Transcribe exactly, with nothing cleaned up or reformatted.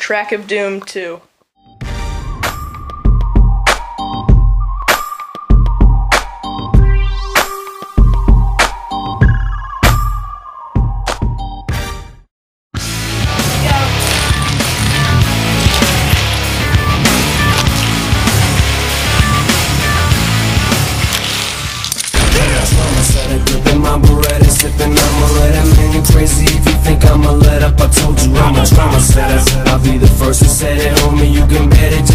Track of Doom two. My Beretta, sipping on Moretta. Man, you crazy if you think I'ma let up. I told you I'm a trauma setter. I'll be the first to say it, homie, you can bet it.